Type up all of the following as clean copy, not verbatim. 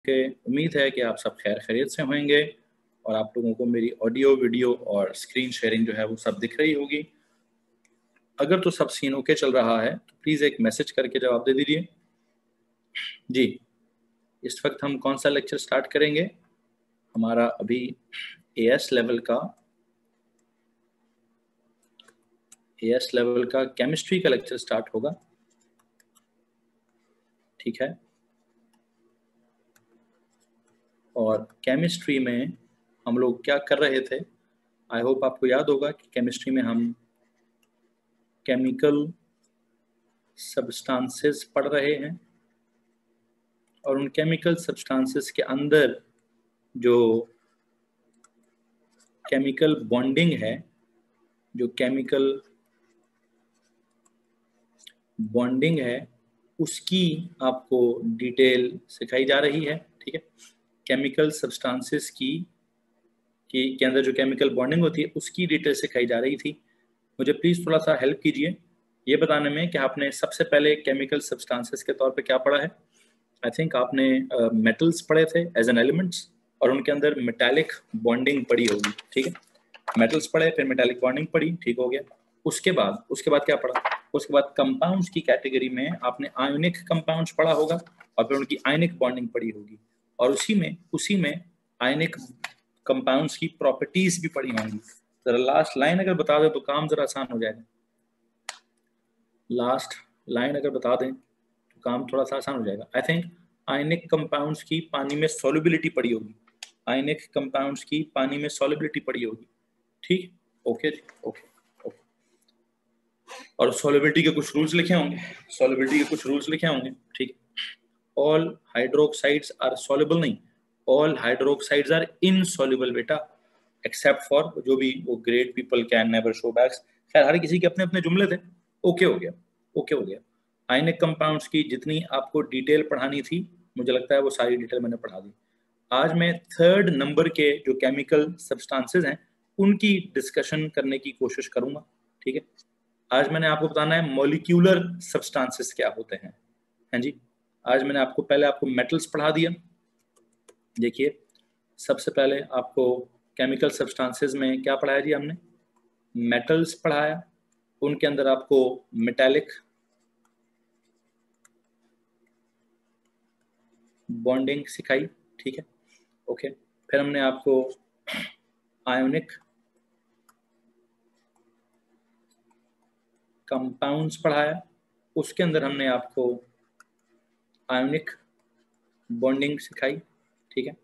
के उम्मीद है कि आप सब खैर खैरियत से होंगे और आप लोगों को मेरी ऑडियो वीडियो और स्क्रीन शेयरिंग जो है वो सब दिख रही होगी। अगर तो सब सीन ओके चल रहा है तो प्लीज़ एक मैसेज करके जवाब दे दीजिए। जी, इस वक्त हम कौन सा लेक्चर स्टार्ट करेंगे? हमारा अभी एएस लेवल का केमिस्ट्री का लेक्चर स्टार्ट होगा। ठीक है, और केमिस्ट्री में हम लोग क्या कर रहे थे, आई होप आपको याद होगा कि केमिस्ट्री में हम केमिकल सब्सटेंसेस पढ़ रहे हैं और उन केमिकल सब्सटेंसेस के अंदर जो केमिकल बॉन्डिंग है, जो केमिकल बॉन्डिंग है उसकी आपको डिटेल सिखाई जा रही है। ठीक है, केमिकल सब्सटेंसेस के अंदर जो केमिकल बॉन्डिंग होती है उसकी डिटेल सिखाई जा रही थी। मुझे प्लीज़ थोड़ा सा हेल्प कीजिए ये बताने में कि आपने सबसे पहले केमिकल सब्सटेंसेस के तौर पे क्या पढ़ा है। आई थिंक आपने मेटल्स पढ़े थे एज एन एलिमेंट्स और उनके अंदर मेटालिक बॉन्डिंग पड़ी होगी। ठीक है, मेटल्स पढ़े, फिर मेटालिक बॉन्डिंग पढ़ी, ठीक हो गया। उसके बाद क्या पढ़ा? उसके बाद कंपाउंड्स की कैटेगरी में आपने आयोनिक कंपाउंड्स पढ़ा होगा और फिर उनकी आयनिक बॉन्डिंग पढ़ी होगी और उसी में आयनिक कंपाउंड्स की प्रॉपर्टीज भी पढ़ी होंगी। जरा लास्ट लाइन अगर बता दें तो काम जरा आसान हो जाएगा। लास्ट लाइन अगर बता दें तो काम थोड़ा सा आसान हो जाएगा। आई थिंक आयनिक कंपाउंड्स की पानी में सॉल्युबिलिटी पड़ी होगी, आयनिक कंपाउंड्स की पानी में सॉल्युबिलिटी पड़ी होगी। ठीक, ओके जी, ओके ओके। और सॉल्युबिलिटी के कुछ रूल्स लिखे होंगे, ठीक। ऑल हाइड्रोक्साइड्स आर सॉल्युबल नहीं, ऑल हाइड्रोक्साइड्स आर इनसॉल्युबल बेटा, एक्सेप्ट फॉर जो भी वो great people can never show backs. खैर हर किसी के अपने अपने जुमले थे। ओके हो गया, ओके हो गया। आयनिक कंपाउंड्स की जितनी आपको डिटेल पढ़ानी थी मुझे लगता है वो सारी डिटेल मैंने पढ़ा दी। आज मैं 3rd नंबर के जो केमिकल सब्सटेंसेस हैं उनकी डिस्कशन करने की कोशिश करूंगा। ठीक है, आज मैंने आपको बताना है मॉलिक्यूलर सब्सटेंसेस क्या होते हैं। हाँ जी, आज मैंने पहले आपको मेटल्स पढ़ा दिया। देखिए, सबसे पहले आपको केमिकल सब्सटेंसेस में क्या पढ़ाया जी? हमने मेटल्स पढ़ाया, उनके अंदर आपको मेटालिक बॉन्डिंग सिखाई। ठीक है, ओके। फिर हमने आपको आयोनिक कंपाउंड्स पढ़ाया, उसके अंदर हमने आपको आयोनिक बॉन्डिंग सिखाई। ठीक है,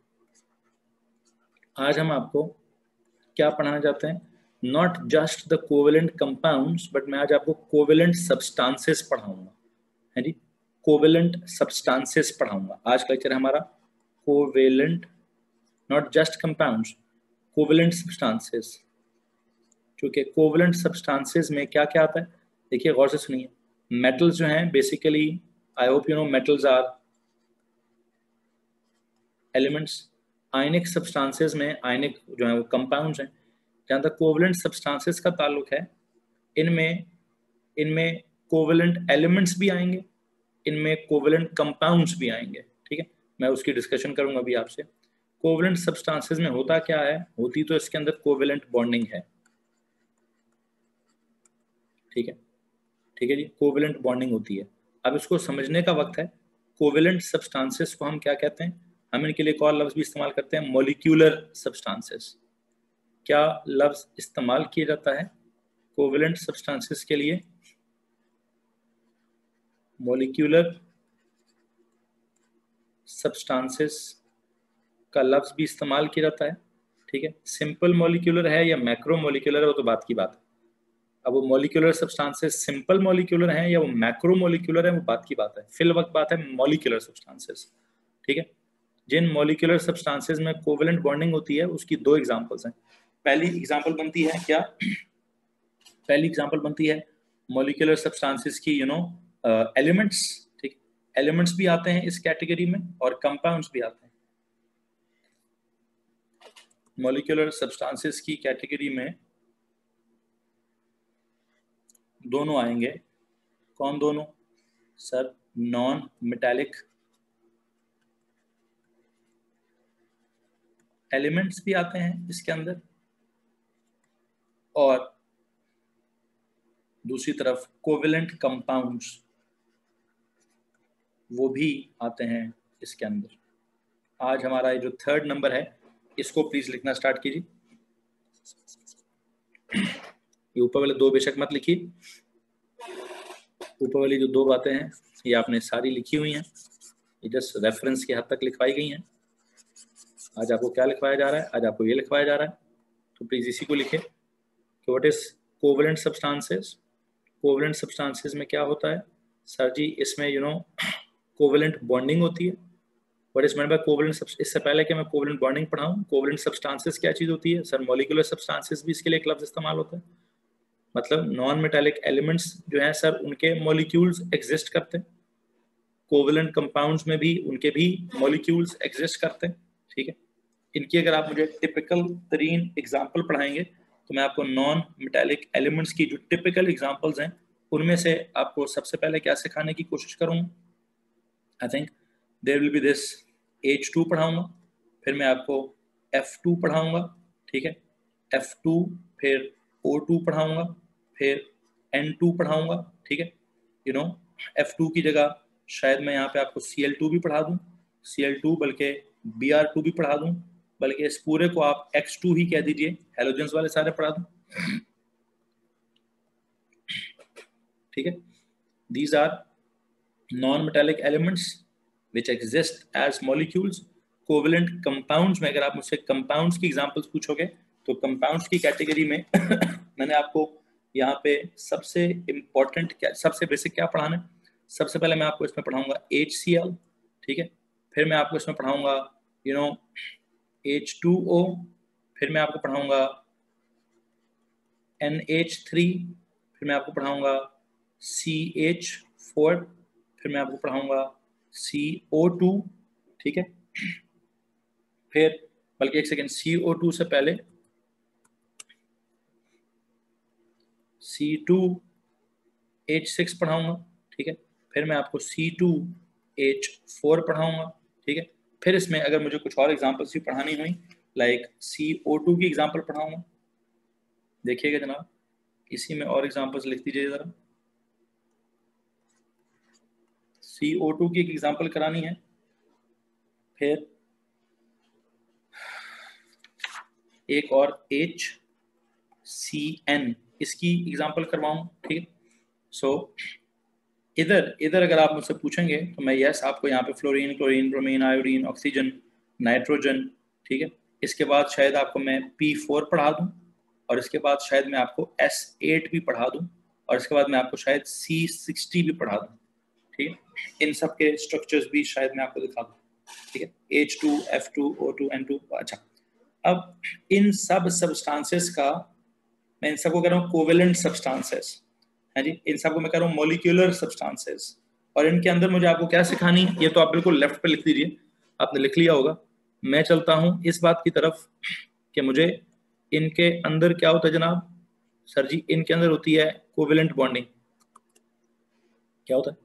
आज हम आपको क्या पढ़ाना चाहते हैं? Not just the covalent compounds, but मैं आज आपको कोवेलेंट सब्सटेंसेस पढ़ाऊंगा। है जी, कोवेलेंट सब्सटेंसेस पढ़ाऊंगा। आज का लेक्चर हमारा covalent, not just compounds, covalent substances. क्योंकि कोवेलेंट सब्सटेंसेस में क्या क्या आता है, देखिए गौर से सुनिए। मेटल्स जो हैं basically, I hope you know, metals are elements. Ionic substances में आयनिक जो है वो कंपाउंड्स हैं। जहाँ तक कोवेलेंट सब्सटेंसेस का ताल्लुक है, इनमें इनमें कोवेलेंट एलिमेंट्स भी आएंगे, इनमें कोवेलेंट कंपाउंड्स भी आएंगे। ठीक है, मैं उसकी डिस्कशन करूंगा अभी आपसे। कोवेलेंट सब्सटेंसेस में होता क्या है? होती तो इसके अंदर कोवेलेंट बॉन्डिंग है। ठीक है, ठीक है जी, कोवेलेंट बॉन्डिंग होती है। अब इसको समझने का वक्त है। कोवेलेंट सब्सटेंसेस को हम क्या कहते हैं? हम इनके लिए एक और लफ्ज भी इस्तेमाल करते हैं, मॉलिक्यूलर सब्सटेंसेस। क्या लफ्ज इस्तेमाल किया जाता है कोवेलेंट सब्सटेंसेस के लिए? मॉलिक्यूलर सब्सटेंसेस का लफ्ज भी इस्तेमाल किया जाता है। ठीक है, सिंपल मॉलिक्यूलर है या मैक्रो मॉलिक्यूलर है वो तो बात की बात है। अब वो मॉलिक्यूलर सब्सटेंसेस सिंपल मॉलिक्यूलर हैं या वो मैक्रो मॉलिक्यूलर है वो बात की बात है। फिल वक्त बात है मॉलिक्यूलर सब्सटेंसेस। ठीक है, जिन मॉलिक्यूलर सब्सटेंसेस में कोवेलेंट बॉन्डिंग होती है उसकी 2 एग्जांपल्स हैं। पहली एग्जांपल बनती है क्या? पहली एग्जांपल बनती है मॉलिक्यूलर सब्सटेंसेस की, एलिमेंट्स। ठीक, एलिमेंट्स भी आते हैं इस कैटेगरी में और कंपाउंड्स भी आते हैं। मॉलिक्यूलर सब्सटेंसेस की कैटेगरी में दोनों आएंगे। कौन दोनों? सर, नॉन मेटालिक एलिमेंट्स भी आते हैं इसके अंदर, और दूसरी तरफ कोवेलेंट कंपाउंड्स वो भी आते हैं इसके अंदर। आज हमारा ये जो थर्ड नंबर है इसको प्लीज लिखना स्टार्ट कीजिए। ये ऊपर वाले दो बेशक मत लिखिए, ऊपर वाली जो दो बातें हैं ये आपने सारी लिखी हुई हैं, ये जस्ट रेफरेंस की हद तक लिखवाई गई हैं। आज आपको क्या लिखवाया जा रहा है? आज आपको ये लिखवाया जा रहा है, तो प्लीज इसी को लिखे कि what is covalent substances. Covalent substances में क्या होता है सर जी? इसमें कोवेलेंट बॉन्डिंग होती है। What is meant by covalent? इससे पहले कि मैं कोवेलेंट बॉन्डिंग पढ़ाऊं, कोवेलेंट सब्सटेंसेस क्या चीज होती है सर? मॉलिक्यूलर सब्सटेंसेस भी इसके लिए एक लफ्ज इस्तेमाल होता है। मतलब नॉन मेटालिक एलिमेंट्स जो हैं सर उनके मॉलिक्यूल्स एग्जिस्ट करते हैं, कोवेलेंट कंपाउंड्स में भी उनके भी मॉलिक्यूल्स एग्जिस्ट करते हैं। ठीक है, इनकी अगर आप मुझे टिपिकल तरीन एग्जांपल पढ़ाएंगे तो मैं आपको नॉन मेटालिक एलिमेंट्स की जो टिपिकल एग्जांपल्स हैं उनमें से आपको सबसे पहले क्या सिखाने की कोशिश करूंगा। I think there will be this H2 पढ़ाऊंगा, फिर मैं आपको F2 पढ़ाऊंगा। ठीक है, F2 फिर O2 पढ़ाऊंगा, फिर N2 पढ़ाऊंगा। ठीक है, F2 की जगह शायद मैं यहाँ पे आपको Cl2 भी पढ़ा दूं, Cl2 बल्कि Br2 भी पढ़ा दूं, बल्कि इस पूरे को आप X2 ही कह दीजिए, हेलोजेंस वाले सारे पढ़ा दूं। ठीक है, these are non-metallic elements which exist as molecules. Covalent compounds में अगर आप मुझसे कंपाउंड्स की एग्जांपल्स पूछोगे तो कंपाउंड्स की कैटेगरी में मैंने आपको यहाँ पे सबसे इम्पोर्टेंट क्या, सबसे बेसिक क्या पढ़ाना है? सबसे पहले मैं आपको इसमें पढ़ाऊंगा HCl। ठीक है, फिर मैं आपको इसमें पढ़ाऊंगा H2O, फिर मैं आपको पढ़ाऊंगा NH3, फिर मैं आपको पढ़ाऊंगा CH4, फिर मैं आपको पढ़ाऊंगा CO2। ठीक है, फिर बल्कि एक सेकेंड, CO2 से पहले C2H6 पढ़ाऊंगा। ठीक है, फिर मैं आपको C2H4 पढ़ाऊंगा। ठीक है, फिर इसमें अगर मुझे कुछ और एग्जांपल्स भी पढ़ानी हुई लाइक CO2 की एग्जांपल पढ़ाऊंगा। देखिएगा जनाब, इसी में और एग्जांपल्स लिख दीजिए जरा। CO2 की एक एग्जांपल करानी है, फिर एक और HCN इसकी एग्जांपल करवाऊं। ठीक है, सो इधर अगर आप मुझसे पूछेंगे तो मैं यस आपको यहाँ पे fluorine, chlorine, bromine, iodine, oxygen, nitrogen. ठीक है, इसके बाद शायद आपको मैं P4 पढ़ा दूं, और इसके बाद शायद मैं आपको S8 भी पढ़ा दूं, और इसके बाद मैं आपको शायद C60 भी पढ़ा दूं। ठीक है, इन सब के स्ट्रक्चर्स भी शायद मैं आपको दिखा दूं। ठीक है, H2, F2, O2, N2। अच्छा, अब इन सब सब्सटेंसेस का मैं इन सबको कह रहा हूँ कोवेलेंट सब्सटेंसेस है जी, इन सबको मैं कह रहा हूँ मॉलिक्यूलर सब्सटेंसेस। और इनके अंदर मुझे आपको क्या सिखानी, ये तो आप बिल्कुल लेफ्ट पे लिख दीजिए, आपने लिख लिया होगा। मैं चलता हूँ इस बात की तरफ कि मुझे इनके अंदर क्या होता है जनाब? सर जी इनके अंदर होती है कोवेलेंट बॉन्डिंग। क्या होता है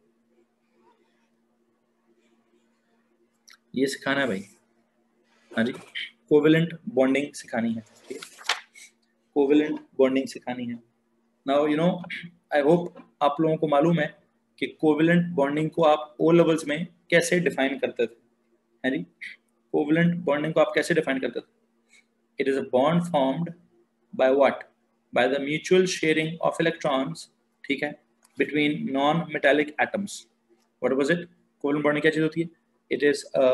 ये सिखाना है भाई। हाँ जी, कोवेलेंट बॉन्डिंग सिखानी है। ठीक है, कोवेलेंट बॉन्डिंग सिखानी है। नाउ आई होप आप लोगों को मालूम है कि कोवेलेंट बॉन्डिंग को आप ओ लेवल्स में कैसे डिफाइन करते थे। है जी, कोवेलेंट बॉन्डिंग को आप कैसे डिफाइन करते थे? It is a bond formed by what? By the mutual sharing of electrons. ठीक है, between non metallic atoms. What was it? Covalent bonding क्या चीज होती है? It is a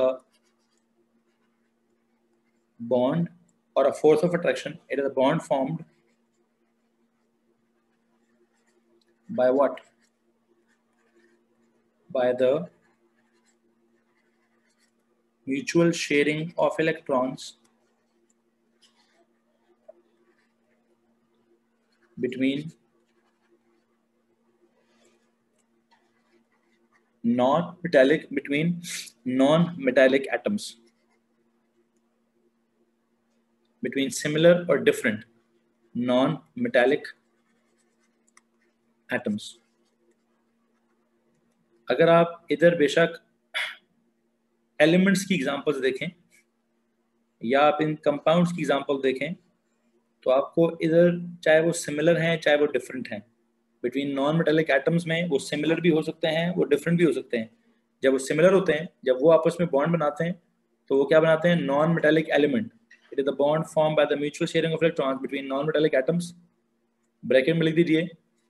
bond or a force of attraction. It is a bond formed by what? By the mutual sharing of electrons between non-metallic atoms, between similar or different non-metallic atoms. अगर आप इधर बेशक elements की examples देखें या आप इन compounds की example देखें तो आपको इधर चाहे वो सिमिलर हैं चाहे वो डिफरेंट हैं, बिटवीन नॉन मेटेलिक एटम्स में वो सिमिलर भी हो सकते हैं, वो डिफरेंट भी हो सकते हैं। जब वो सिमिलर होते हैं, जब वो आपस में बॉन्ड बनाते हैं तो वो क्या बनाते हैं, non metallic element. It is the bond form by the mutual sharing of electrons between non metallic atoms. Bracket में लिख दीजिए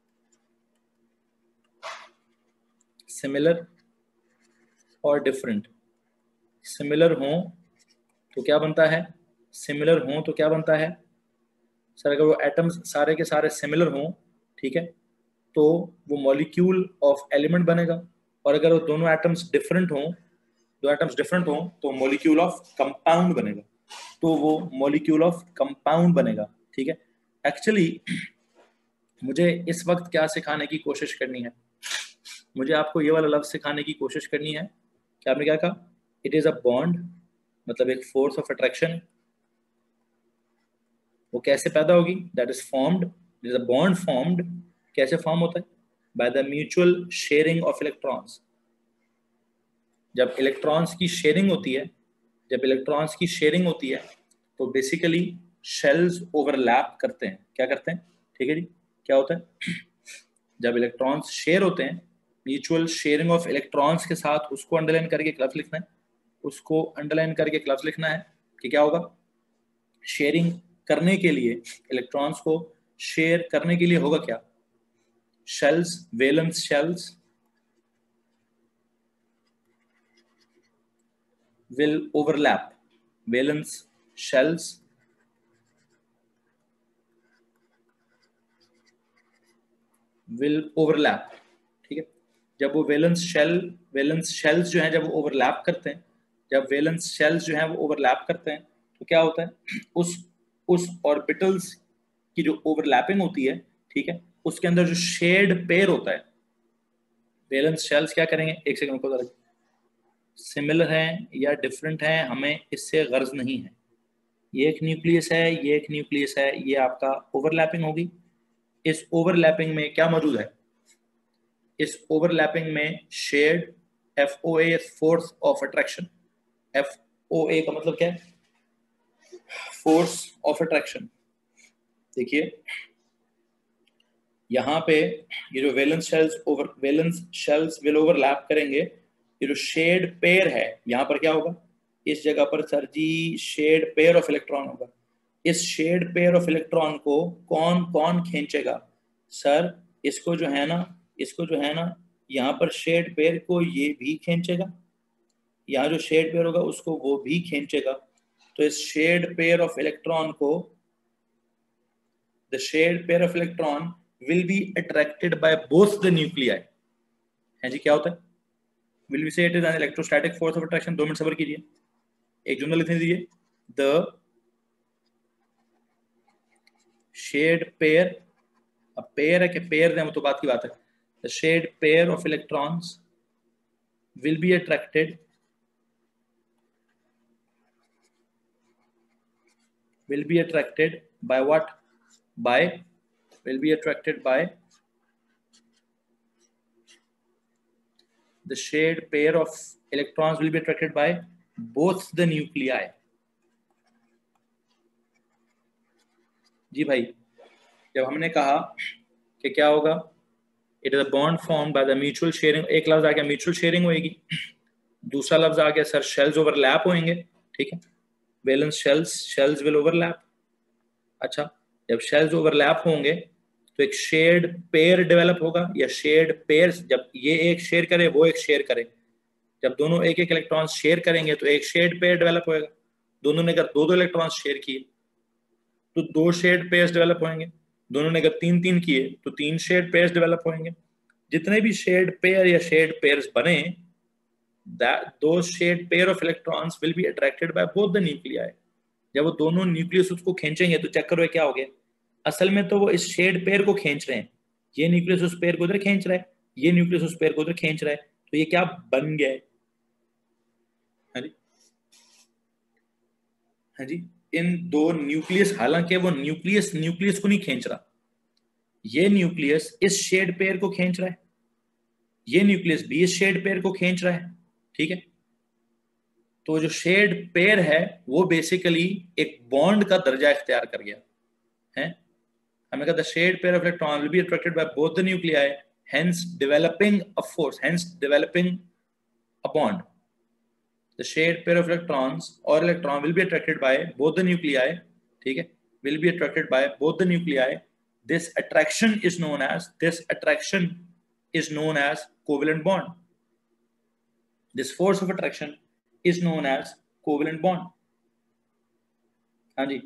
सिमिलर और डिफरेंट। सिमिलर हो तो क्या बनता है, सिमिलर हो तो क्या बनता है सर, अगर वो एटम्स सारे के सारे सिमिलर हों, ठीक है, तो वो मॉलिक्यूल ऑफ एलिमेंट बनेगा। और अगर वो दोनों एटम्स डिफरेंट हों, दो एटम्स डिफरेंट हों तो मॉलिक्यूल ऑफ कंपाउंड बनेगा, तो वो मॉलिक्यूल ऑफ कंपाउंड बनेगा। ठीक है, एक्चुअली मुझे इस वक्त क्या सिखाने की कोशिश करनी है, मुझे आपको ये वाला लफ्ज सिखाने की कोशिश करनी है कि आपने क्या कहा, इट इज अ बॉन्ड, मतलब एक फोर्स ऑफ अट्रैक्शन। वो कैसे पैदा होगी, that is formed, it is a bond formed. कैसे फॉर्म होता है, by the mutual sharing of electrons. जब इलेक्ट्रॉन्स की शेयरिंग होती है, जब इलेक्ट्रॉन्स की शेयरिंग होती है तो बेसिकली शेल्स ओवरलैप करते हैं। क्या करते हैं, ठीक है जी, क्या होता है, जब इलेक्ट्रॉन्स शेयर होते हैं, म्यूचुअल शेयरिंग ऑफ इलेक्ट्रॉन्स के साथ, उसको अंडरलाइन करके क्लब्स लिखना है, उसको अंडरलाइन करके क्लब्स लिखना है कि क्या होगा, शेयरिंग करने के लिए, इलेक्ट्रॉन्स को शेयर करने के लिए होगा क्या, shells, valence shells will overlap, valence shells will overlap। ठीक है, जब वो वैलेंस शेल्स जो हैं जब वो ओवरलैप करते हैं, जब वैलेंस शेल्स जो हैं वो ओवरलैप करते हैं तो क्या होता है, उस ऑर्बिटल्स की जो ओवरलैपिंग होती है, ठीक है, उसके अंदर जो शेयर्ड पेयर होता है, वैलेंस शेल्स क्या करेंगे, एक सेकंड को, सिमिलर हैं या डिफरेंट हैं हमें इससे गर्ज नहीं है, ये एक न्यूक्लियस है, ये एक न्यूक्लियस है, ये आपका ओवरलैपिंग होगी। इस ओवरलैपिंग में क्या मौजूद है, इस ओवरलैपिंग में shared FOA force of attraction. FOA का मतलब क्या है, फोर्स ऑफ अट्रैक्शन। देखिए यहाँ पे ये जो वैलेंस शेल्स विल ओवरलैप करेंगे, ये जो शेयर्ड पेयर है यहाँ पर क्या होगा, इस जगह पर सर जी शेयर्ड पेयर ऑफ इलेक्ट्रॉन होगा। इस शेयर्ड पेयर ऑफ इलेक्ट्रॉन को कौन कौन खींचेगा सर, इसको जो है ना, इसको जो है ना, यहाँ पर शेयर्ड पेयर को ये भी खींचेगा, यहाँ जो शेयर्ड पेयर होगा उसको वो भी खींचेगा। तो इस शेयर्ड पेयर ऑफ इलेक्ट्रॉन को, the shared pair of electron will be attracted by both the nuclei। है जी, क्या होता है, will we say it is an electrostatic force of attraction। 2 minute सब्र कीजिए, एक जुमला लिखने दीजिए, द शेयर्ड पेयर, अब पेयर है कि पेयर है वो तो बात की बात है, the shared pair of electrons will be attracted, will be attracted by what, by, will be attracted by the shared pair of electrons will be attracted by both the nuclei। जी भाई, जब हमने कहा कि क्या होगा, it is a bond form by the mutual sharing, एक लफ्ज आ गया म्यूचुअल शेयरिंग होगी, दूसरा लफ्ज आ गया सर शेल्स ओवरलैप होंगे। ठीक है, वैलेंस शेल्स विल ओवरलैप। अच्छा, जब शेल्स ओवरलैप होंगे तो एक शेयर्ड पेयर डेवलप होगा, या शेयर्ड पेयर्स, जब ये एक शेयर करे वो एक शेयर करे, जब दोनों एक एक इलेक्ट्रॉन शेयर करेंगे तो एक शेयर्ड पेयर डेवलप होएगा। दोनों ने अगर दो दो इलेक्ट्रॉन शेयर किए तो 2 शेयर्ड पेयर्स डेवलप होंगे, दोनों ने अगर 3 3 किए तो 3 शेयर्ड पेयर्स डेवलप होंगे। जितने भी शेयर्ड पेयर या शेयर्ड पेयर्स बने, those shared pair of electrons will be attracted by both the nuclei। जब वो दोनों न्यूक्लियस उसको खींचेंगे तो चेक करो क्या हो गया, असल में तो वो इस शेयर्ड पेयर को खींच रहे हैं, ये न्यूक्लियस उस पेयर को उधर खींच रहा है, ये न्यूक्लियस उस पेयर को उधर खींच रहा है, तो ये क्या बन गया है, हाँ जी, हाँ जी, इन दो न्यूक्लियस, हालांकि वो न्यूक्लियस न्यूक्लियस को नहीं खींच रहा, ये न्यूक्लियस इस शेयर्ड पेयर को खींच रहा है, ये न्यूक्लियस भी इस शेयर्ड पेयर को खींच रहा है। ठीक है, तो जो शेड पेयर है वो बेसिकली एक बॉन्ड का दर्जा इख्तियार कर गया है। हमें कहा the shared pair of electron will be attracted by both the nuclei, hence developing a force, hence developing a bond. The shared pair of electrons or electron will be attracted by both the nuclei, ठीक है, will be attracted by both the nuclei. This attraction is known as covalent bond. This force of attraction is known as covalent bond. हाँ जी,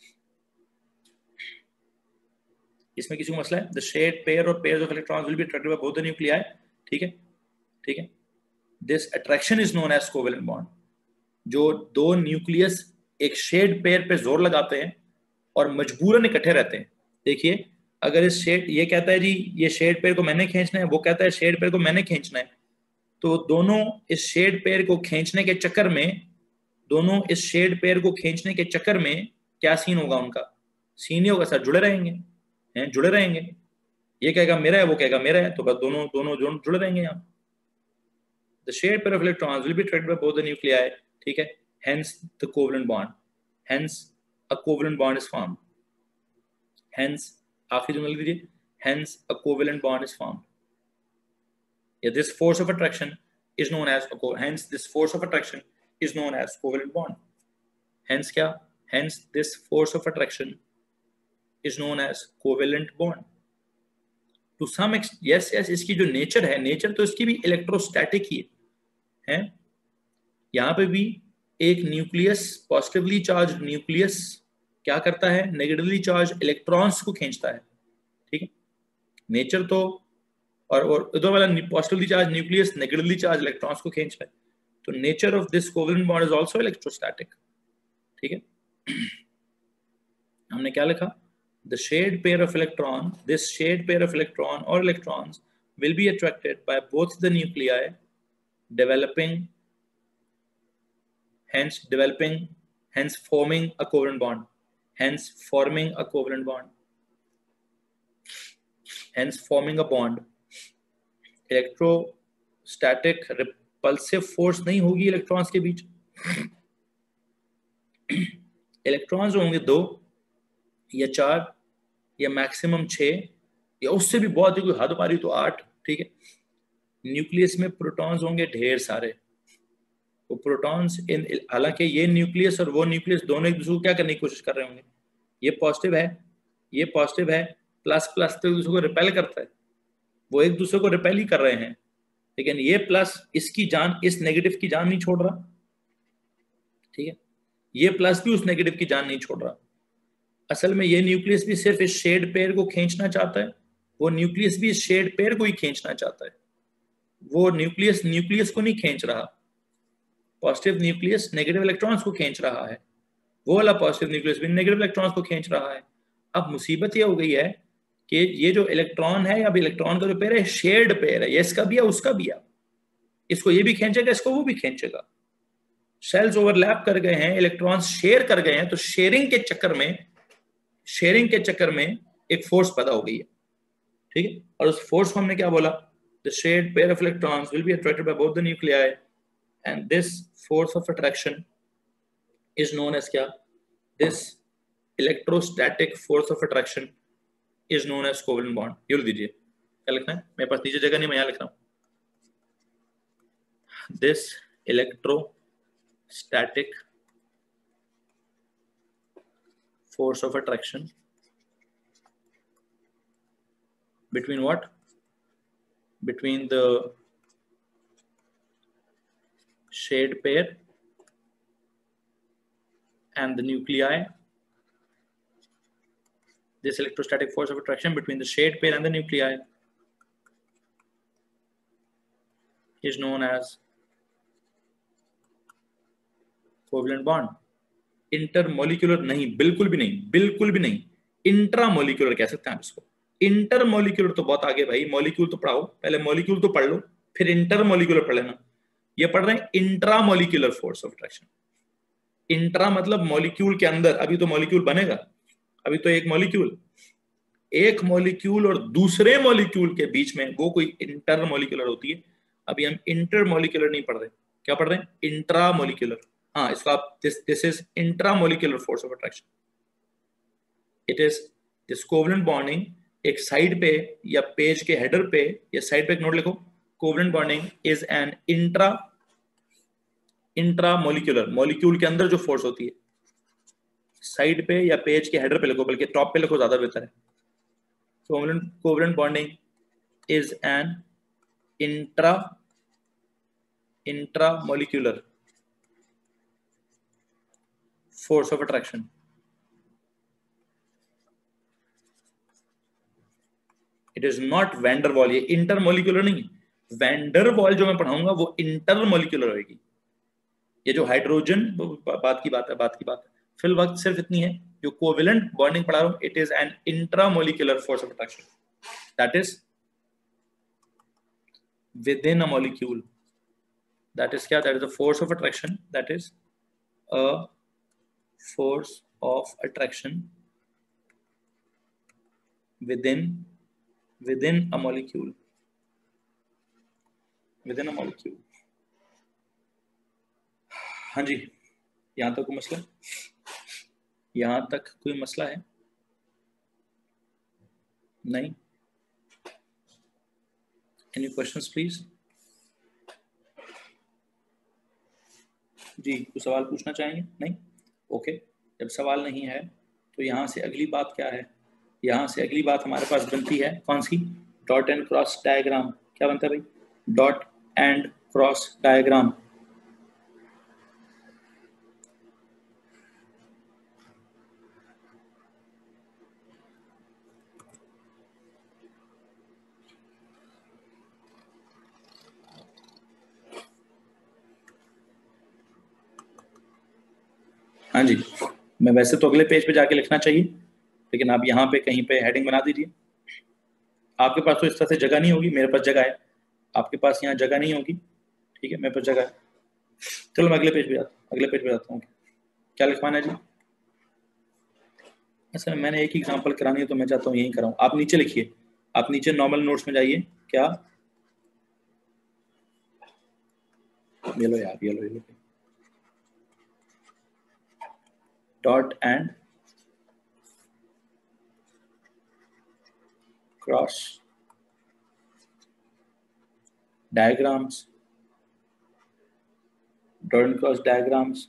इसमें किसी को मसला है? The shared pair or pairs of electrons will be attracted by both the nuclei, ठीक है, ठीक है. This attraction is known as covalent bond. जो दो न्यूक्लियस एक शेड पेयर पे जोर लगाते हैं और मजबूरन इकट्ठे रहते हैं. देखिए, अगर इस शेड, ये कहता है जी ये शेड पेयर को मैंने खींचना है, वो कहता है शेड पेयर को मैंने खींचना है, तो दोनों इस शेड पेयर को खींचने के चक्कर में, दोनों इस शेड पेयर को खींचने के चक्कर में क्या सीन होगा उनका? सीन ही होगा सर, जुड़े रहेंगे, हैं, जुड़े रहेंगे. ये कहेगा मेरा है, वो कहेगा मेरा है, तो बस दोनों दोनों जुड़े रहेंगे यहाँ. The shared pair of electrons will be attracted by both the nuclei, ठीक है, hence the covalent bond, hence a covalent bond is formed, hence आखिरी जुमला लिख दीजिए, hence a covalent bond is formed. Yeah, this force of attraction is known as hence this force of attraction is known as covalent bond. Hence क्या? Hence this force of attraction is known as covalent bond. To some extent, yes, इसकी जो nature है, nature तो इसकी भी electrostatic ही है. यहाँ पे भी एक न्यूक्लियस, पॉजिटिवली चार्ज न्यूक्लियस क्या करता है? नेगेटिवली चार्ज इलेक्ट्रॉन्स को खींचता है, ठीक है. नेचर तो, और इधर वाला positively charge nucleus negatively charge electrons को खींच रहा है. तो nature of this covalent bond is also electrostatic, ठीक है. हमने क्या लिखा? The shared pair of electron, this shared pair of electron or electrons will be attracted by both the nuclei, hence forming a covalent bond, hence forming a covalent bond, hence forming a bond. Electrostatic repulsive force नहीं होगी electrons के बीच. Electrons होंगे 2 या 4 या maximum 6 या उससे भी बहुत, कोई हद मारी तो 8, ठीक है. न्यूक्लियस में प्रोटॉन्स होंगे ढेर सारे. वो प्रोटॉन्स, हालांकि ये न्यूक्लियस और वो न्यूक्लियस दोनों एक दूसरे को क्या करने की कोशिश कर रहे होंगे? ये पॉजिटिव है, ये पॉजिटिव है, प्लस प्लस तो एक दूसरे को रिपेल करता है, वो एक दूसरे को रिपेल ही कर रहे हैं. लेकिन ये प्लस इसकी जान, इस नेगेटिव की जान नहीं छोड़ रहा, ठीक है. ये प्लस भी उस नेगेटिव की जान नहीं छोड़ रहा. असल में ये न्यूक्लियस भी सिर्फ इस शेड पेयर को खींचना चाहता है, वो न्यूक्लियस भी इस शेड पेयर को ही खींचना चाहता है. वो न्यूक्लियस को नहीं खींच रहा. पॉजिटिव न्यूक्लियस नेगेटिव इलेक्ट्रॉन्स को खींच रहा है, वो वाला पॉजिटिव न्यूक्लियस भी नेगेटिव इलेक्ट्रॉन्स को खींच रहा है. अब मुसीबत ये हो गई है कि ये जो इलेक्ट्रॉन है, अब इलेक्ट्रॉन का जो पेयर है शेड पेयर है, ये इसका भी है उसका भी है. इसको ये भी खींचेगा, इसको वो भी खींचेगा. सेल्स ओवरलैप कर गए हैं, इलेक्ट्रॉन्स शेयर कर गए हैं, तो शेयरिंग के चक्कर में एक फोर्स पैदा हो गई है, ठीक है. और उस फोर्स को हमने क्या बोला? The shared pair of electrons will be attracted by both the nuclei, and this force of attraction is known as क्या? This electrostatic force of attraction is known as covalent bond. ये लिख दीजिए, क्या लिखना है? मेरे पास नीचे जगह नहीं, मैं यहाँ लिख रहा हूँ. This electrostatic force of attraction between what? Between the shared pair and the nuclei. This electrostatic force of attraction between the shared pair and the nuclei is known as covalent bond. Intermolecular नहीं, बिल्कुल भी नहीं. Intramolecular कह सकते हैं आप इसको. Intermolecular तो बहुत आगे भाई, मॉलिक्यूल तो पढ़ाओ, पहले मॉलिक्यूल तो पढ़ लो, फिर इंटरमोलिक्यूलर पढ़ लेना. ये पढ़ रहे हैं intramolecular force of attraction. Intra मतलब मॉलिक्यूल के अंदर. अभी तो मॉलिक्यूल बनेगा, अभी तो एक मॉलिक्यूल और दूसरे मॉलिक्यूल के बीच में वो कोई इंटरमोलिक्यूलर होती है. अभी हम इंटरमोलिक्यूलर नहीं पढ़ रहे. क्या पढ़ रहे हैं? इंट्रामोलिकुलर। हाँ, इसको आप this is intramolecular force of attraction. It is this covalent bonding. एक साइड पे या पेज के हेडर पे या साइड पे एक नोट लिखो, covalent bonding is an intramolecular, molecule के अंदर जो फोर्स होती है। साइड पे या पेज के हेडर पे लिखो, बल्कि टॉप पे लिखो, ज्यादा बेहतर है। Covalent bonding is an intramolecular force of attraction। It is not van der Waal. ये इंटरमोलिकुलर नहीं, वैंडरवॉल जो मैं पढ़ाऊंगा वो इंटरमोलिकुलर होगी। ये जो हाइड्रोजन, बात की बात है। फिल वक्त सिर्फ इतनी है, जो कोवेलेंट बॉन्डिंग पढ़ा रहा हूं, it is an intramolecular force of attraction, that is within a molecule. That is क्या? That is a force of attraction, that is a force of attraction within a molecule, within a molecule। हाँ जी, यहां तक कोई मसला? यहां तक कोई मसला है? नहीं? Any questions please? जी, कोई सवाल पूछना चाहेंगे? नहीं? ओके, जब सवाल नहीं है तो यहाँ से अगली बात क्या है? यहाँ से अगली बात हमारे पास बनती है कौन सी? Dot and cross diagram. क्या बनता है भाई? Dot and cross diagram. हाँ जी, मैं वैसे तो अगले पेज पे जाके लिखना चाहिए, लेकिन आप यहाँ पे कहीं पे हेडिंग बना दीजिए। आपके पास तो इस तरह से जगह नहीं होगी, मेरे पास जगह है। आपके पास यहाँ जगह नहीं होगी, ठीक है, मेरे पास जगह है। चलो मैं अगले पेज पे जाता हूँ। क्या लिखवाना है जी? अच्छा, मैंने एक ही एग्जाम्पल करानी है तो मैं चाहता हूँ यही कराऊँ। आप नीचे लिखिए, आप नीचे नॉर्मल नोट्स में जाइए। क्या? ये लो यार, ये लो। Dot and cross diagrams, dot and cross diagrams.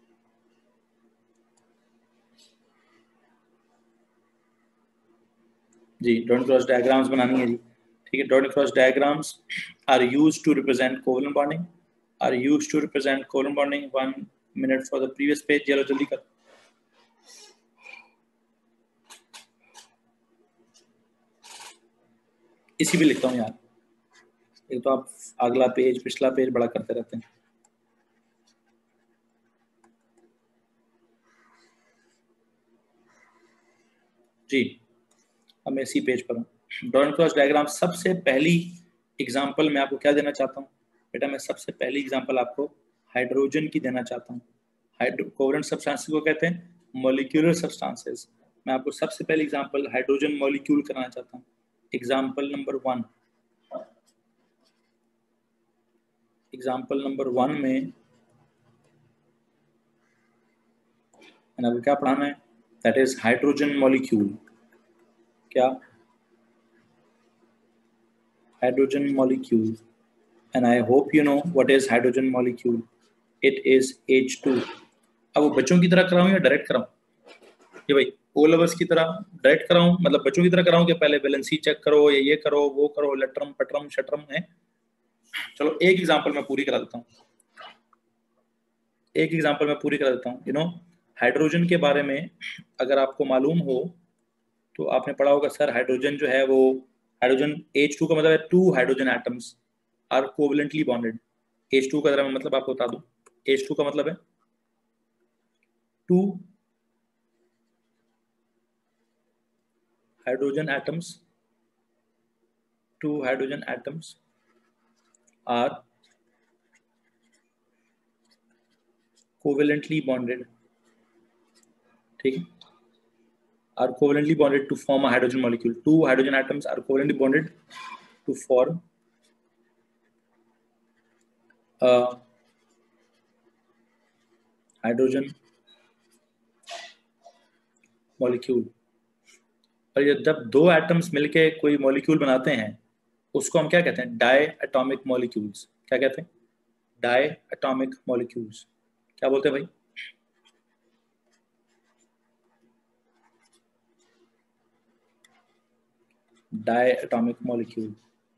जी, डॉट एंड क्रॉस डायग्राम्स बनानी है जी, ठीक है। Dot and cross diagrams are used to represent covalent bonding, are used to represent covalent bonding. 1 minute for the previous page. चलो जल्दी कर। इसी भी लिखता हूँ यार, एक तो आप अगला पेज पिछला पेज बड़ा करते रहते हैं। जी, अब मैं इसी पेज पर हूँ। डॉट एंड क्रॉस डायग्राम, सबसे पहली एग्जांपल मैं आपको क्या देना चाहता हूँ बेटा? मैं सबसे पहली एग्जांपल आपको हाइड्रोजन की देना चाहता हूँ। कोवेलेंट सब्सटेंसेस को कहते हैं मॉलिक्यूलर सब्सटेंसेस। मैं आपको सबसे पहली एग्जांपल हाइड्रोजन मॉलिक्यूल कराना चाहता हूँ। एग्जांपल नंबर 1, एग्जांपल नंबर 1 में मैंने आपको क्या पढ़ाना है? That is hydrogen molecule. क्या? hydrogen molecule, and I hope you know what is hydrogen molecule. It is H2। अब वो बच्चों की तरह कराऊं या डायरेक्ट कराऊं? ये भाई ओ लेवल्स की तरह डायरेक्ट कराऊं, मतलब बच्चों की तरह कराऊं कि पहले बैलेंसी चेक करो या ये करो वो करो, लेटरम पटरम शटरम है? चलो एक एग्जांपल मैं पूरी करा देता हूँ, यू नो, हाइड्रोजन के बारे में अगर आपको मालूम हो तो आपने पढ़ा होगा सर, हाइड्रोजन जो है वो, हाइड्रोजन H2 का मतलब है 2 hydrogen atoms are covalently bonded. H2 का जरा मैं मतलब आपको बता दूं, H2 का मतलब है 2 hydrogen atoms, 2 hydrogen atoms are covalently bonded, ठीक है, are covalently bonded to form a hydrogen molecule। 2 hydrogen atoms are covalently bonded to form a hydrogen molecule. और ये जब दो एटम्स मिलके कोई मॉलिक्यूल बनाते हैं उसको हम क्या कहते हैं? Diatomic molecules. क्या कहते हैं? Diatomic molecules. क्या बोलते हैं भाई? Diatomic molecule.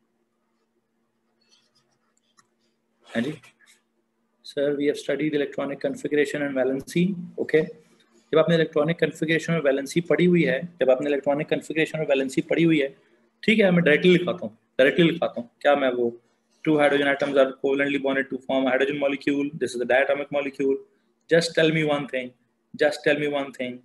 हाँ जी sir, we have studied electronic configuration and valency. Okay, जब आपने इलेक्ट्रॉनिक कन्फिगरेशन और वैलेंसी पढ़ी हुई है, जब आपने इलेक्ट्रॉनिक कन्फिगरेशन और वैलेंसी पढ़ी हुई है, ठीक है, मैं डायरेक्टली लिखाता हूँ, डायरेक्टली लिखाता हूँ। क्या मैं वो two hydrogen atoms are covalently bonded to form a hydrogen molecule. This is a diatomic molecule. Just tell me one thing. Just tell me one thing.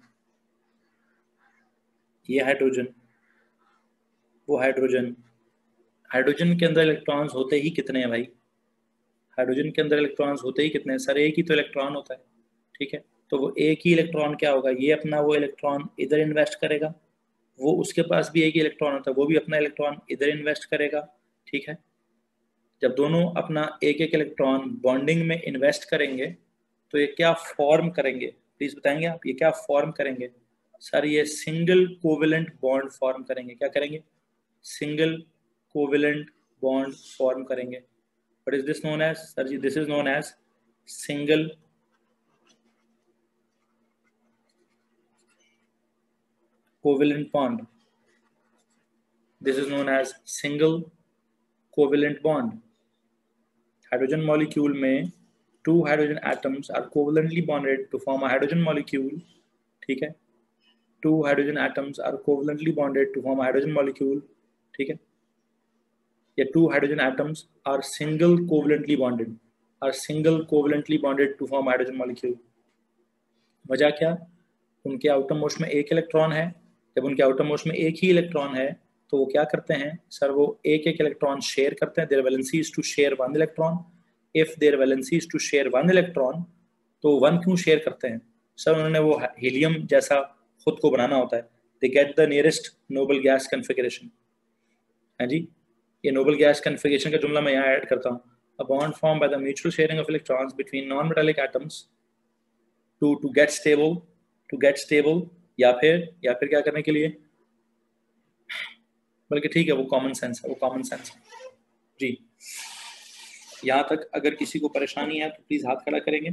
ये हाइड्रोजन, वो हाइड्रोजन, हाइड्रोजन के अंदर electrons होते ही कितने हैं भाई? हाइड्रोजन के अंदर इलेक्ट्रॉन्स होते ही कितने हैं सर? एक ही तो इलेक्ट्रॉन होता है, ठीक है। तो वो एक ही इलेक्ट्रॉन क्या होगा? ये अपना वो इलेक्ट्रॉन इधर इन्वेस्ट करेगा, वो उसके पास भी एक ही इलेक्ट्रॉन होता है, वो भी अपना इलेक्ट्रॉन इधर इन्वेस्ट करेगा, ठीक है। जब दोनों अपना एक एक इलेक्ट्रॉन बॉन्डिंग में इन्वेस्ट करेंगे तो ये क्या फॉर्म करेंगे? प्लीज बताएंगे आप, ये क्या फॉर्म करेंगे? सर ये सिंगल कोवेलेंट बॉन्ड फॉर्म करेंगे। क्या करेंगे? सिंगल कोवेलेंट बॉन्ड फॉर्म करेंगे। What is this known as? Sir जी this is known as single covalent bond. This is known as single covalent bond. Hydrogen molecule में two hydrogen atoms are covalently bonded to form a hydrogen molecule, ठीक है। Two hydrogen atoms are covalently bonded to form a hydrogen molecule, ठीक है। या two hydrogen atoms are single covalently bonded, are single covalently bonded to form hydrogen molecule. वजह क्या? उनके outer most में एक इलेक्ट्रॉन है। जब उनके आउटर मोस्ट में एक ही इलेक्ट्रॉन है तो वो क्या करते हैं सर? वो एक एक इलेक्ट्रॉन शेयर करते हैं। Their valency is to share one electron. If their valency is to share one electron, तो वन क्यों शेयर करते हैं सर? उन्होंने वो हीलियम जैसा खुद को बनाना होता है। They get the nearest noble gas configuration. है जी, ये नोबल गैस कन्फिगरेशन का जुमला मैं यहाँ ऐड करता हूँ। A bond form by the mutual sharing of electrons between non metallic atoms to get stable, to get stable, या फिर क्या करने के लिए? बल्कि ठीक है, वो कॉमन सेंस है, वो कॉमन सेंस है जी। यहाँ तक अगर किसी को परेशानी है तो प्लीज हाथ खड़ा करेंगे।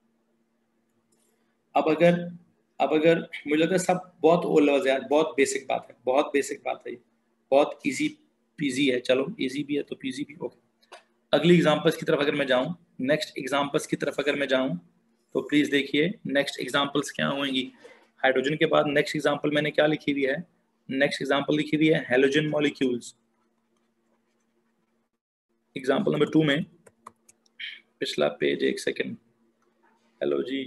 अब अगर मुझे लगता है सब बहुत ओ लेवल है यार, बहुत बेसिक बात है, बहुत बेसिक बात है ये, बहुत इजी पीजी है। चलो इजी भी है तो पीजी भी। ओके, अगली एग्जांपल्स की तरफ अगर मैं जाऊं, नेक्स्ट एग्जांपल्स की तरफ अगर मैं जाऊं तो प्लीज देखिए नेक्स्ट एग्जांपल्स क्या होंगी। हाइड्रोजन के बाद नेक्स्ट एग्जांपल मैंने क्या लिखी हुई है? नेक्स्ट एग्जांपल लिखी हुई है हैलोजन मॉलिक्यूल्स। एग्जांपल नंबर 2 में, पिछला पेज एक सेकेंड। हेलो जी,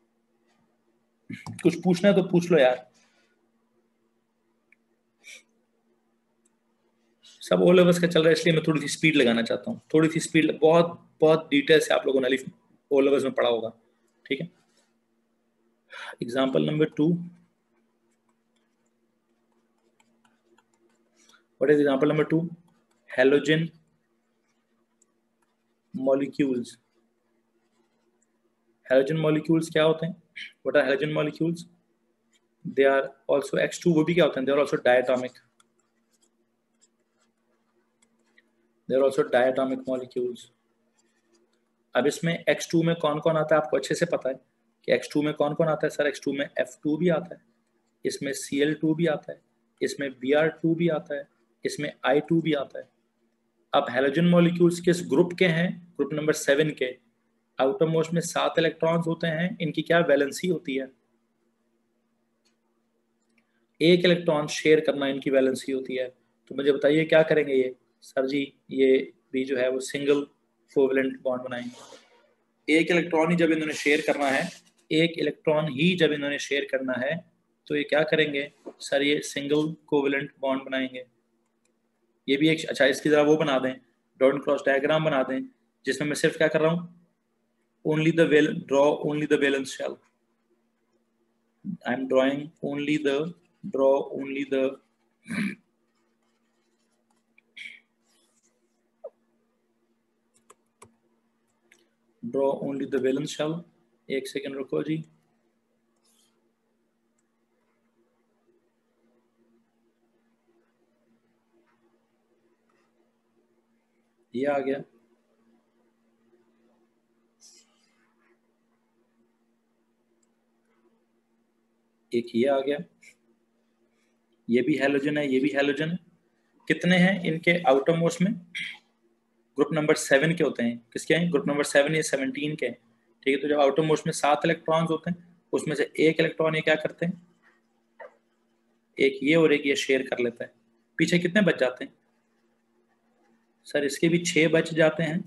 कुछ पूछना है तो पूछ लो यार। सब ओ लेवल्स का चल रहा है इसलिए मैं थोड़ी सी स्पीड लगाना चाहता हूँ, थोड़ी सी स्पीड। बहुत बहुत डिटेल से आप लोगों ने ओ लेवल्स में पढ़ा होगा, ठीक है। Example number 2, what is example number 2? Halogen molecules. Halogen molecules क्या होते हैं? What are halogen molecules? They are also X2। वो भी क्या होते हैं? They are also diatomic, they are also diatomic molecules. अब इसमें X2 में कौन कौन आता है आपको अच्छे से पता है कि X2 में कौन कौन आता है सर? X2 में F2 भी आता है, इसमें Cl2 भी आता है, इसमें Br2 भी आता है, इसमें I2 भी आता है। अब हैलोजन मॉलिक्यूल्स किस ग्रुप के हैं? ग्रुप नंबर 7 के। आउटर मोस्ट में 7 इलेक्ट्रॉन्स होते हैं। इनकी क्या वैलेंसी होती है? एक इलेक्ट्रॉन शेयर करना इनकी वैलेंसी होती है। तो मुझे बताइए क्या करेंगे ये सर जी? ये भी जो है वो सिंगल कोवेलेंट बॉन्ड बनाएंगे। एक इलेक्ट्रॉन ही जब इन्होंने शेयर करना है, एक इलेक्ट्रॉन ही जब इन्होंने शेयर करना है तो ये क्या करेंगे सर? ये सिंगल कोवेलेंट बॉन्ड बनाएंगे। ये भी एक अच्छा, इसकी तरह वो बना दें, डॉट एंड क्रॉस डायग्राम बना दें, जिसमें मैं सिर्फ क्या कर रहा हूँ? Only the draw only the valence shell. I am drawing only the, draw only the draw only the valence shell एक सेकंड रुको जी। ये आ गया, एक ये आ गया, ये भी हैलोजन है, ये भी हैलोजन है। कितने हैं इनके आउटर मोस्ट में? ग्रुप नंबर 7 के होते हैं। किसके हैं? ग्रुप नंबर 7 या 17 के हैं। ठीक है, तो जब आउटर मोस्ट में 7 इलेक्ट्रॉन्स होते हैं, उसमें से एक इलेक्ट्रॉन ये क्या करते हैं, एक ये और एक ये शेयर कर लेता है। पीछे कितने बच जाते हैं? सर इसके भी 6 बच जाते हैं।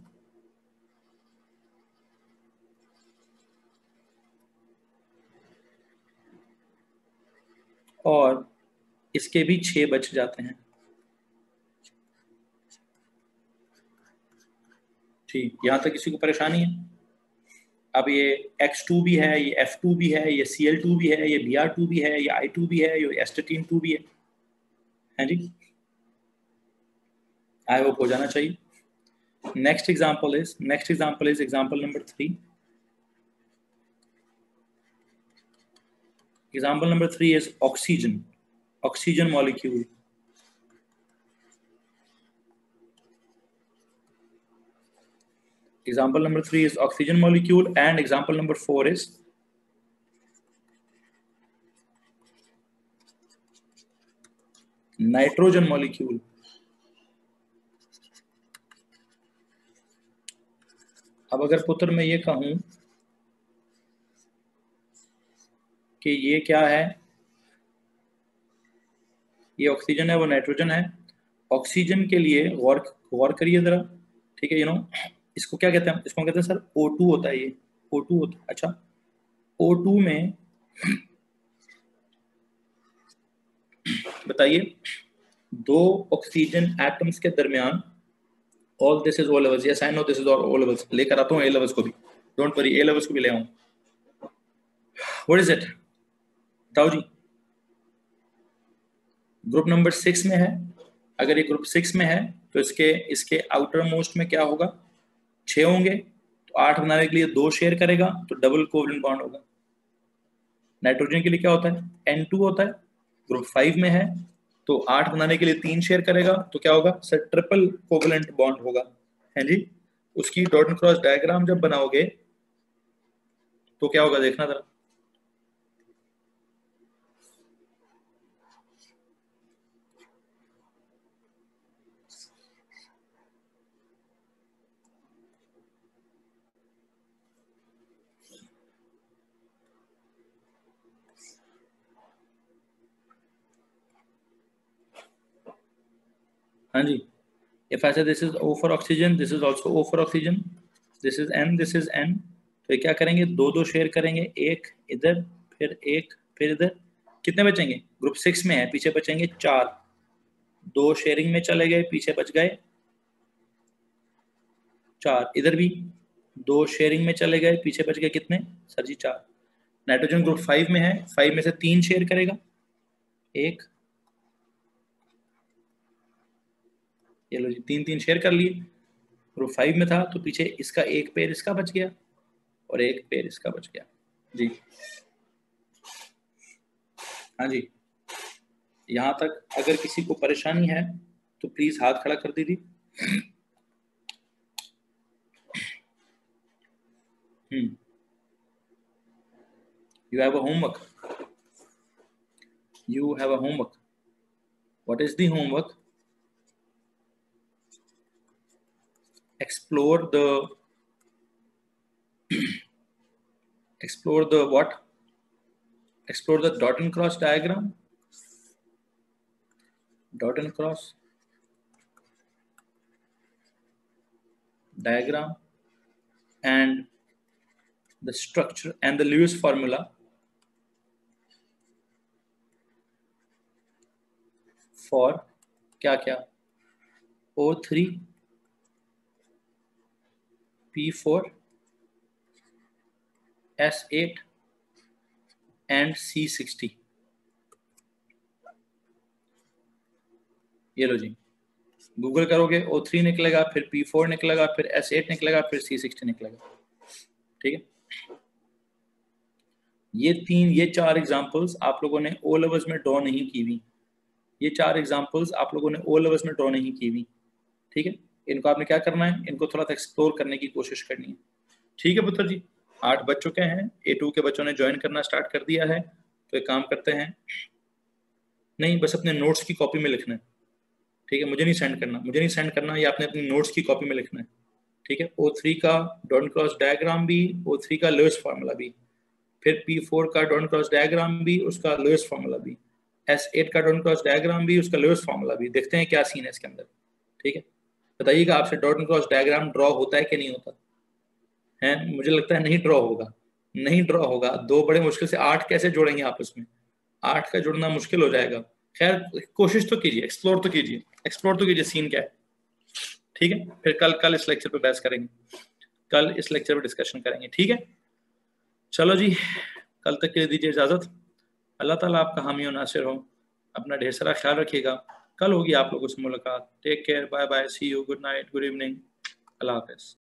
और इसके भी 6 बच जाते हैं। ठीक, यहां तक किसी को परेशानी है? अब ये X2 भी है, ये F2 भी है, ये Cl2 भी है, ये Br2 भी है, ये I2 भी है, ये एस्टेटीन 2 भी है जी। आई होप हो जाना चाहिए। Next example is example number 3। Example number 3 is oxygen molecule. Example number 3 is oxygen molecule, and example number 4 is nitrogen molecule. अब अगर पुत्र मैं ये कहूं कि ये क्या है, ये ऑक्सीजन है, वो नाइट्रोजन है। ऑक्सीजन के लिए गौर करिए जरा, ठीक है, इसको क्या कहते हैं? इसको कहते हैं सर O2 होता है, ये O2 होता है। अच्छा, O2 में बताइए, दो ऑक्सीजन एटम्स के दरमियान, all this is O levels, yes I know this is all O levels, लेकर आता हूँ A लेवल्स को भी, डोंट वरी, A लेवल्स को भी ले आऊँ। व्हाट इज इट, बताओ जी। ग्रुप नंबर 6 में है। अगर ये ग्रुप 6 में है तो इसके आउटर मोस्ट में क्या होगा? 6 होंगे, तो 8 बनाने के लिए 2 शेयर करेगा, तो डबल कोवलेंट बॉन्ड होगा। नाइट्रोजन के लिए क्या होता है? N2 होता है। ग्रुप 5 में है तो 8 बनाने के लिए 3 शेयर करेगा, तो क्या होगा सर? ट्रिपल कोवलेंट बॉन्ड होगा, है जी। उसकी डॉट एंड क्रॉस डायग्राम जब बनाओगे तो क्या होगा, देखना जरा। हाँ जी, if I say this is O for oxygen, this is also O for oxygen, this is N, this is N, तो ये क्या करेंगे? 2 शेयर करेंगे, एक इधर फिर इधर। कितने बचेंगे? ग्रुप 6 में है, पीछे बचेंगे 4। 2 शेयरिंग में चले गए, पीछे बच गए 4। इधर भी 2 शेयरिंग में चले गए, पीछे बच गए कितने सर जी? 4। नाइट्रोजन ग्रुप 5 में है, 5 में से 3 शेयर करेगा, एक, ये लो जी, 3 शेयर कर लिए। ग्रुप 5 में था तो पीछे इसका एक पेयर इसका बच गया और एक पेयर इसका बच गया जी। हाँ जी, यहां तक अगर किसी को परेशानी है तो प्लीज हाथ खड़ा कर दीजिए। You have a homework. You have a homework. What is the homework? Explore the what? Explore the dot and cross diagram. Dot and cross diagram and the structure and the Lewis formula for क्या क्या? O3, P4, S8 and C60। ये लो जी, Google करोगे O3 निकलेगा, फिर P4 निकलेगा, फिर S8 निकलेगा, फिर C60 निकलेगा। ठीक है, ये 4 एग्जांपल्स आप लोगों ने ओ लेवल्स में ड्रॉ नहीं की हुई। ये 4 एग्जांपल्स आप लोगों ने ओ लेवल्स में ड्रॉ नहीं की हुई। ठीक है, इनको आपने क्या करना है, इनको थोड़ा सा एक्सप्लोर करने की कोशिश करनी है। ठीक है पुत्र जी, 8 बज चुके हैं, A2 के बच्चों ने ज्वाइन करना स्टार्ट कर दिया है। तो एक काम करते हैं, नहीं बस अपने नोट्स की कॉपी में लिखना है। ठीक है, मुझे नहीं सेंड करना, ये आपने अपनी नोट्स की कॉपी में लिखना है। ठीक है, O3 का डॉट क्रॉस डायग्राम भी, O3 का लोएस्ट फार्मूला भी, फिर P4 का डॉट क्रॉस डायग्राम भी, उसका लोएस्ट फार्मूला भी, S8 का डॉट क्रॉस डायग्राम भी, उसका लोएस्ट फार्मूला भी। देखते हैं क्या सीन है इसके अंदर। ठीक है, बताइएगा आपसे डॉट क्रॉस डायग्राम ड्रॉ होता है कि नहीं होता है? मुझे लगता है नहीं ड्रॉ होगा, नहीं ड्रॉ होगा। 2 बड़े मुश्किल से 8 कैसे जोड़ेंगे आपस में? 8 का जुड़ना मुश्किल हो जाएगा। खैर कोशिश तो कीजिए, एक्सप्लोर तो कीजिए सीन क्या है। ठीक है, फिर कल इस लेक्चर पे बहस करेंगे, कल इस लेक्चर पे डिस्कशन करेंगे। ठीक है, चलो जी, कल तक के लिए दीजिए इजाजत। अल्लाह ताला आपका हामी और नासिर हो। अपना ढेर सारा ख्याल रखिएगा। कल होगी आप लोगों से मुलाकात। Take care, bye bye, see you, good night, good evening, अल्लाह हाफिज़।